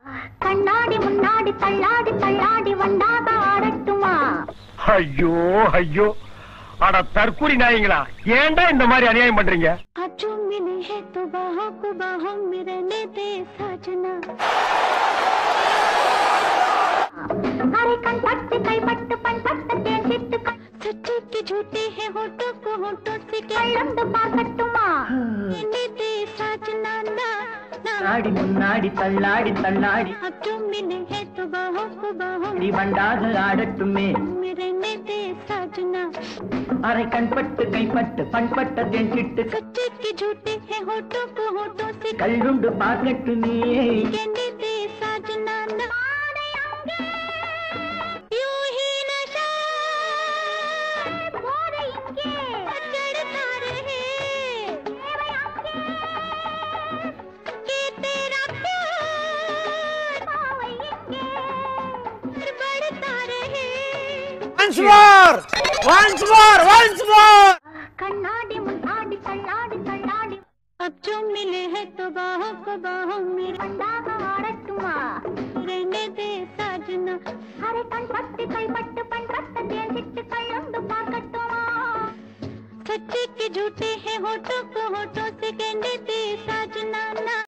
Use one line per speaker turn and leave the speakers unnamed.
கண்ணாடி முன்னாடி தள்ளாடி தள்ளாடி வந்தாத ஆடட்டுமா?
ஐயோ ஐயோ, அட தற்கூரி நாயங்களா, ஏன்டா இந்த மாதிரி அநியாயம் பண்றீங்க?
अरे कन पट्टे कई पट्टे पन पट्टे तेन चित्त सच्चे के झूठे हैं होठों को होठों से कलंद पाकट्टुमा निदे साजना ना
नाड़ी मुन्नाड़ी तल्लाड़ी तल्लाड़ी
अब तुम मिले हैं तो बाहों को बाहों
वंडाग आडट्टुमे
मेरे निदे साजना
अरे कनपट्टु कैपट्टु पनपट्टु तेंचिट्टु
सच्चे के झूठे हैं होठों को होठों से
कल्लुंडु पाकट्टुमे
निदे साजना ना
Once more!
कन्नाडी मुन्नाडी तल्लाडी तल्लाडी अब जो मिले हैं तो बाहों को बाहों मेरे वंडाग आडट्टुमा रहने दे साजना अरे कन पट्टे कई पट्टे पन पट्टे तेन चिट्ट कलंद पाकट्टुमा सच्चे के झूठे हैं होठों को होठों से कहने दे साजना ना